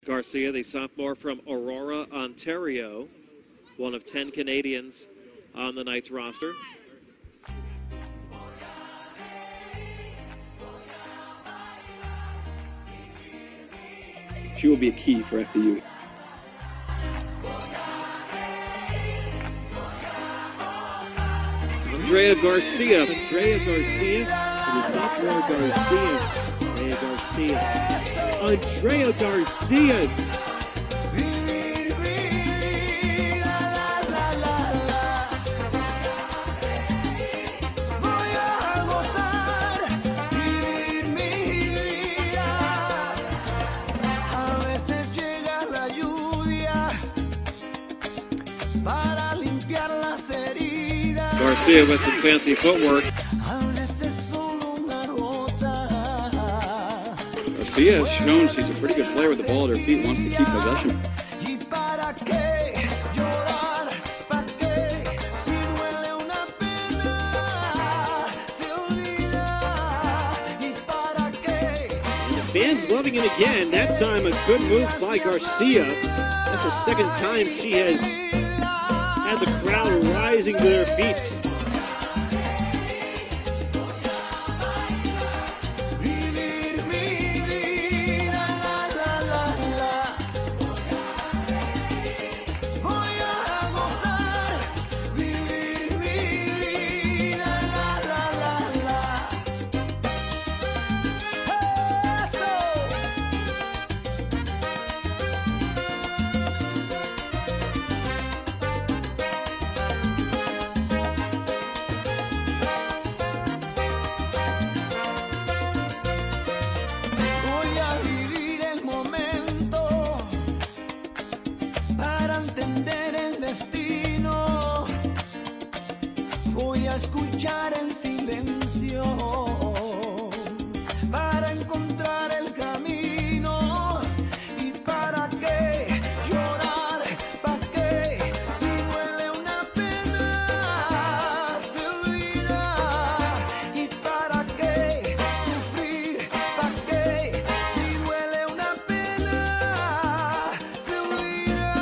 Garcia, the sophomore from Aurora, Ontario, one of 10 Canadians on the Knights roster. She will be a key for FDU. Andrea Garcia, the sophomore Garcia. Andrea Garcia's. Garcia with some fancy footwork. Garcia has shown she's a pretty good player with the ball at her feet, wants to keep possession. And the fans loving it again. That time a good move by Garcia. That's the second time she has had the crowd rising to their feet. Escuchar en silencio para encontrar el camino. ¿Y para qué llorar? ¿Para qué? Si duele una pena se olvida. ¿Y para qué sufrir? ¿Para qué? Si duele una pena se olvida.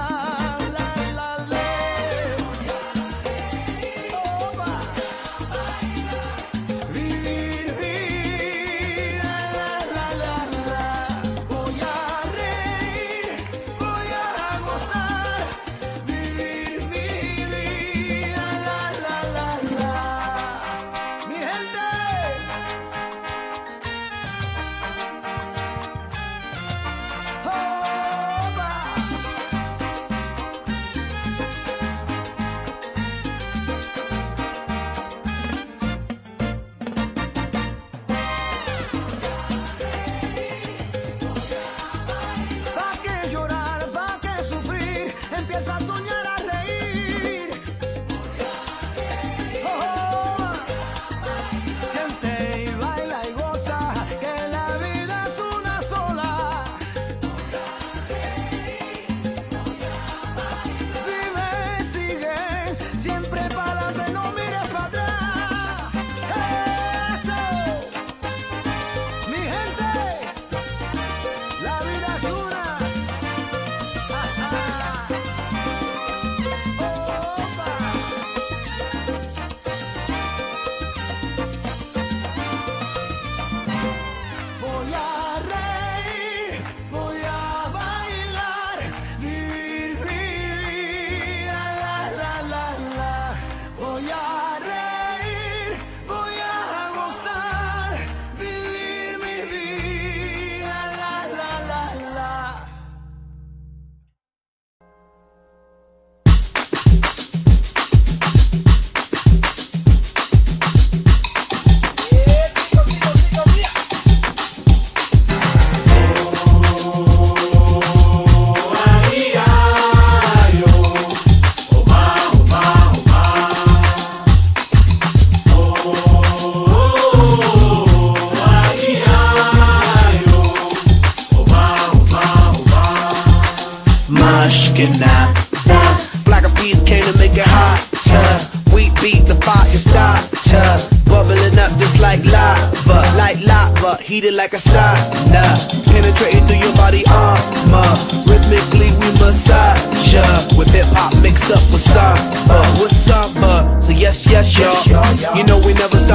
Black of bees came to make it hotter. We beat the fire starter, bubbling up just like lava, heated like a sauna, penetrating through your body armor.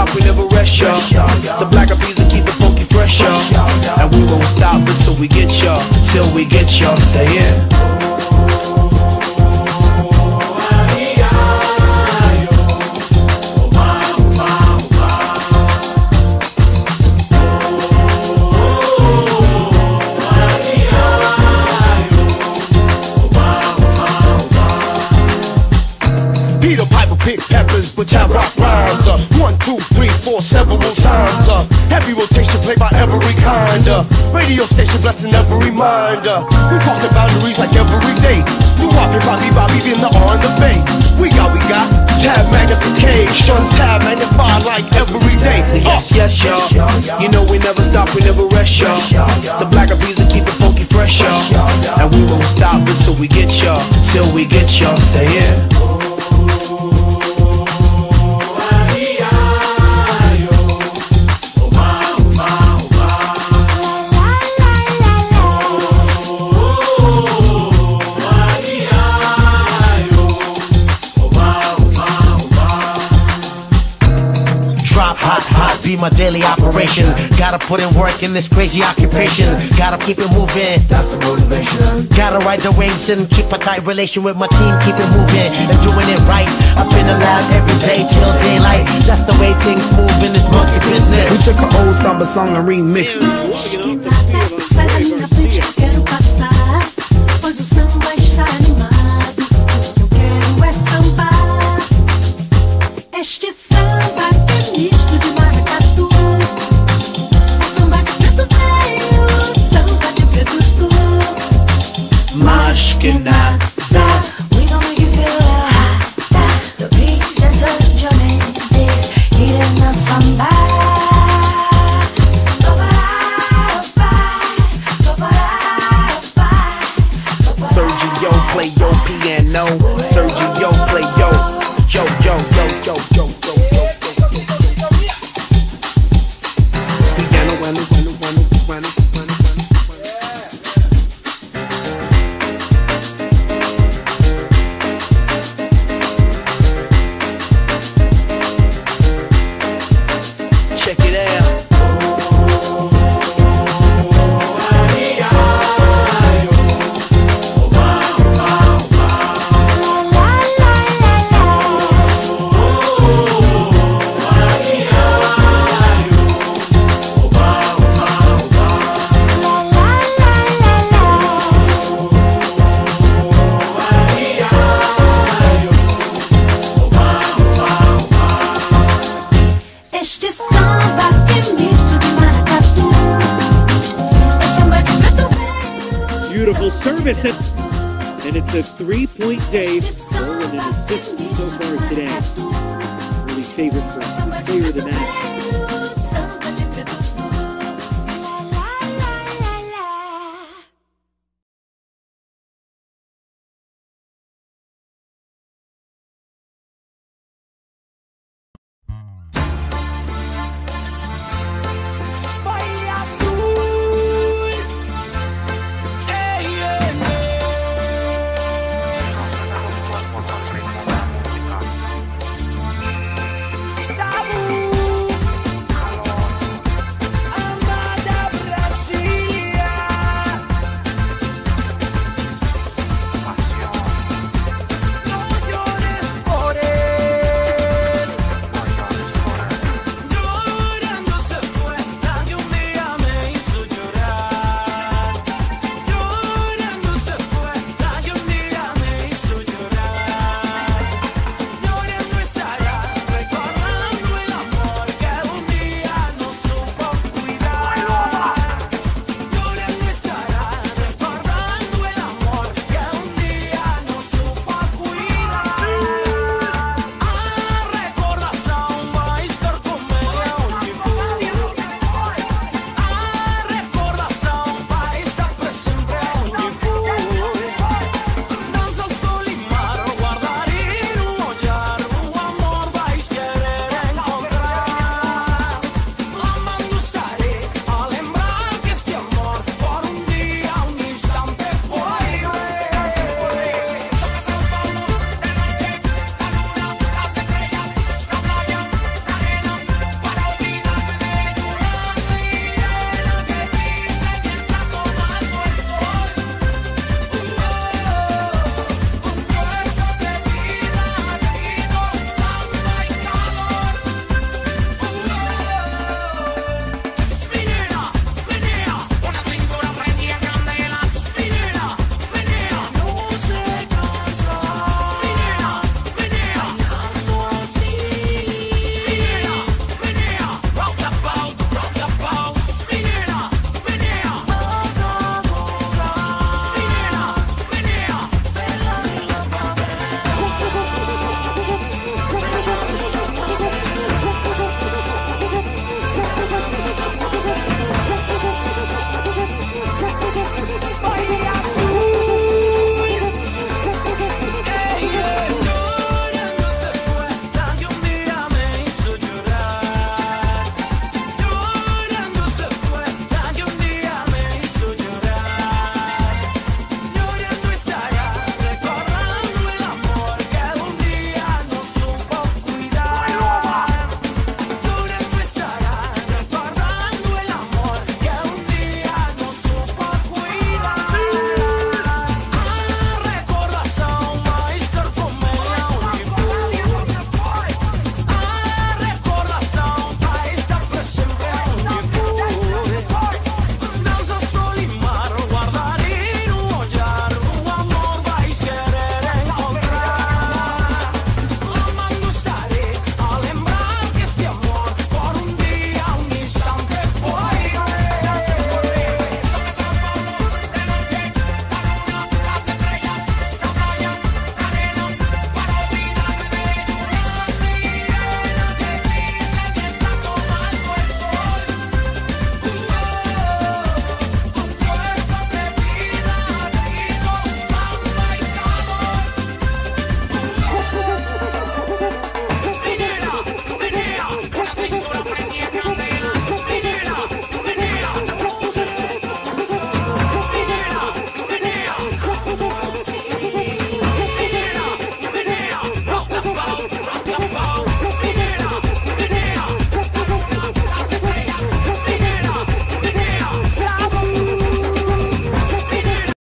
stop, we never rest, y'all. The black eyed peas will keep it funky fresh, y'all. And we won't stop until we get y'all, till we get y'all. Say it. Peter Piper pick peppers, but I rock rhymes. 1, 2, 3, 4, several times. Heavy rotation played by every kind. Radio station blessing every mind. We crossing boundaries like every day. Do Bobby, Bobby, in the on the bay. We got tab magnification, tab magnified like every day. Yes, y'all. You know we never stop, we never rest, y'all. The black eyed peas will keep it funky fresh, y'all. And we won't stop until we get y'all, till we get y'all. Say it. Be my daily operation. Gotta put in work in this crazy occupation. Gotta keep it moving, that's the motivation. Gotta ride the waves and keep a tight relation with my team. Keep it moving and doing it right. Up in the lab every day till daylight. That's the way things move in this monkey business. We took an old samba song and remixed it. We gon' make you feel hot. The beats and such your melodies, heating up somebody. Sergio play your piano. Sergio play yo, yo, yo, yo, yo, yo, yo, yo, piano, piano. Check it out. Beautiful service, and it's a 3-point day. Roland an assist so far today. Really favorite for player of the match.